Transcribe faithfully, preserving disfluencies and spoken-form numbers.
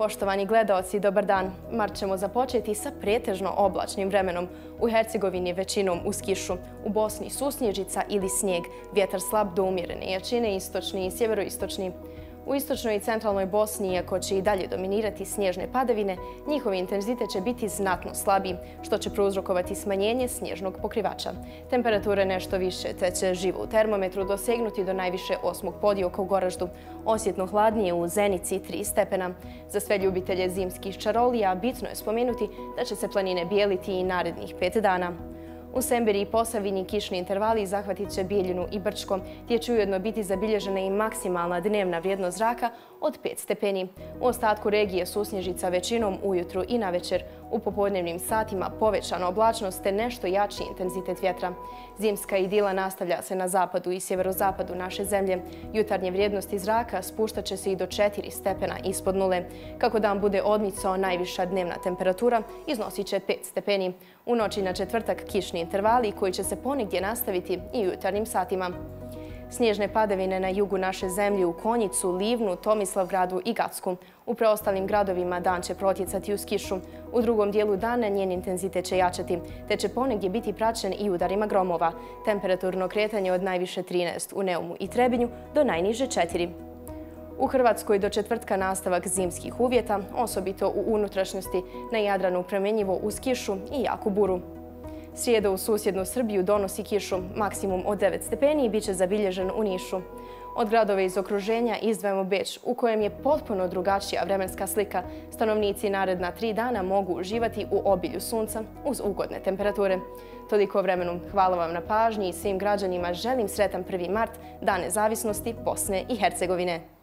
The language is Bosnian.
Poštovani gledaoci, dobar dan. Mart ćemo započeti sa pretežno oblačnim vremenom. U Hercegovini većinom uz kišu, u Bosni susnježica ili snijeg, vjetar slab do umjerene jačine, istočni i sjeveroistočni. U istočnoj i centralnoj Bosni, iako će i dalje dominirati snježne padavine, njihov intenzitet će biti znatno slabiji, što će prouzrokovati smanjenje snježnog pokrivača. Temperature nešto više, te će živo u termometru dosegnuti do najviše osmog podioka u Goraždu, osjetno hladnije u Zenici tri stepena. Za sve ljubitelje zimskih čarolija bitno je spomenuti da će se planine bijeliti i narednih pet dana. U Semberi i Posavini kišni intervali zahvatit će Bijeljinu i Brčko, gdje će ujedno biti zabilježena i maksimalna dnevna vrijednost zraka od pet stepeni. U ostatku regije susnježica većinom ujutru i navečer. U popodnevnim satima povećana oblačnost te nešto jači intenzitet vjetra. Zimska idila nastavlja se na zapadu i sjeverozapadu naše zemlje. Jutarnje vrijednosti zraka spuštat će se i do četiri stepena ispod nule. Kako dan bude odmicao, najviša dnevna temperatura iznosit će pet stepeni. U noći na četvrtak kišni intervali koji će se ponegdje nastaviti i u jutarnjim satima. Snježne padavine na jugu naše zemlje u Konjicu, Livnu, Tomislavgradu i Gacku. U preostalim gradovima dan će protjecati uz kišu. U drugom dijelu dana njen intenzitet će jačati, te će ponegdje biti praćen i udarima gromova. Temperaturno kretanje od najviše trinaest u Neumu i Trebinju do najniže četiri. U Hrvatskoj do četvrtka nastavak zimskih uvjeta, osobito u unutrašnjosti, na Jadranu promjenjivo uz kišu i jaku buru. Srijeda u susjednu Srbiju donosi kišu, maksimum od devet stepeni i bit će zabilježen u Nišu. Od gradova iz okruženja izdvajamo Beč, u kojem je potpuno drugačija vremenska slika. Stanovnici naredna tri dana mogu uživati u obilju sunca uz ugodne temperature. Toliko vremenom. Hvala vam na pažnji i svim građanima želim sretan prvi mart, Dan nezavisnosti Bosne i Hercegovine.